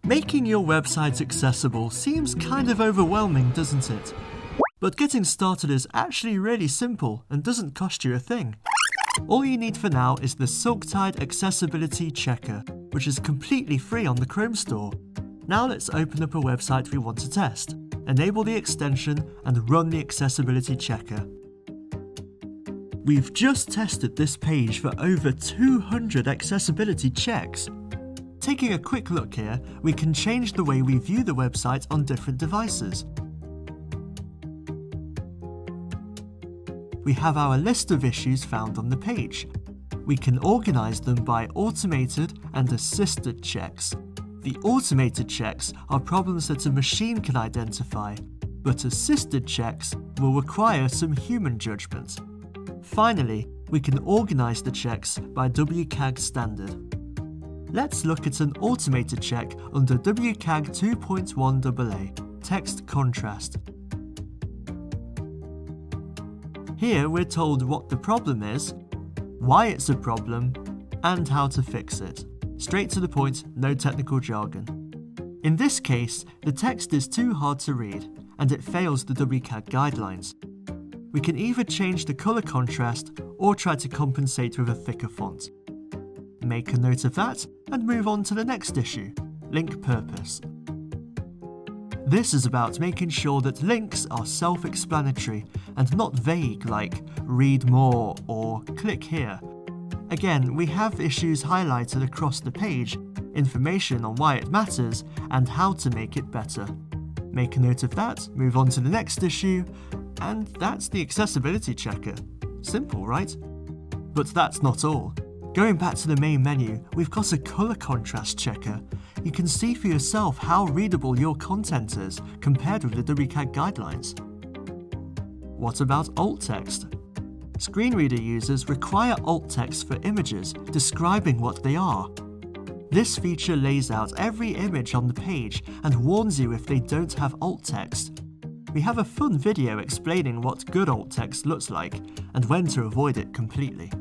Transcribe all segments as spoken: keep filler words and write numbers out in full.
Making your website accessible seems kind of overwhelming, doesn't it? But getting started is actually really simple and doesn't cost you a thing. All you need for now is the Silktide Accessibility Checker, which is completely free on the Chrome store. Now let's open up a website we want to test, enable the extension and run the accessibility checker. We've just tested this page for over two hundred accessibility checks. Taking a quick look here, we can change the way we view the website on different devices. We have our list of issues found on the page. We can organize them by automated and assisted checks. The automated checks are problems that a machine can identify, but assisted checks will require some human judgment. Finally, we can organize the checks by W CAG standard. Let's look at an automated check under W CAG two point one double A, text contrast. Here we're told what the problem is, why it's a problem, and how to fix it. Straight to the point, no technical jargon. In this case, the text is too hard to read, and it fails the W CAG guidelines. We can either change the colour contrast or try to compensate with a thicker font. Make a note of that and move on to the next issue, link purpose. This is about making sure that links are self-explanatory and not vague like read more or click here. Again, we have issues highlighted across the page, information on why it matters and how to make it better. Make a note of that, move on to the next issue, and that's the accessibility checker. Simple, right? But that's not all. Going back to the main menu, we've got a colour contrast checker. You can see for yourself how readable your content is compared with the W CAG guidelines. What about alt text? Screen reader users require alt text for images describing what they are. This feature lays out every image on the page and warns you if they don't have alt text. We have a fun video explaining what good alt text looks like and when to avoid it completely.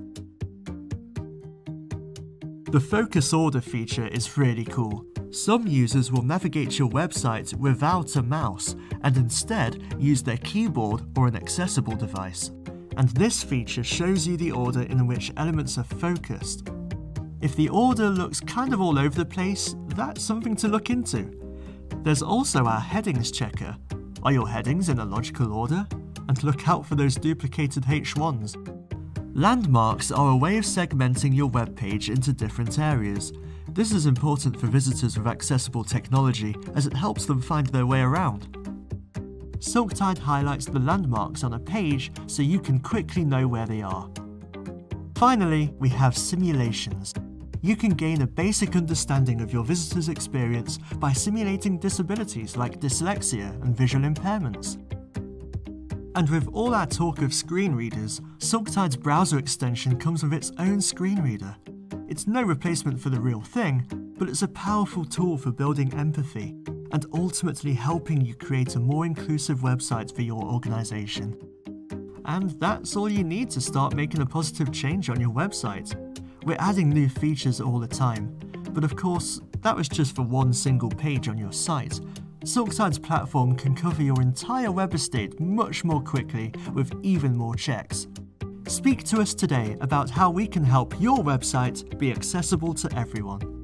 The focus order feature is really cool. Some users will navigate your website without a mouse and instead use their keyboard or an accessible device. And this feature shows you the order in which elements are focused. If the order looks kind of all over the place, that's something to look into. There's also our headings checker. Are your headings in a logical order? And look out for those duplicated H ones. Landmarks are a way of segmenting your web page into different areas. This is important for visitors with accessible technology as it helps them find their way around. Silktide highlights the landmarks on a page so you can quickly know where they are. Finally, we have simulations. You can gain a basic understanding of your visitor's experience by simulating disabilities like dyslexia and visual impairments. And with all our talk of screen readers, Silktide's browser extension comes with its own screen reader. It's no replacement for the real thing, but it's a powerful tool for building empathy and ultimately helping you create a more inclusive website for your organization. And that's all you need to start making a positive change on your website. We're adding new features all the time, but of course, that was just for one single page on your site. Silktide's platform can cover your entire web estate much more quickly with even more checks. Speak to us today about how we can help your website be accessible to everyone.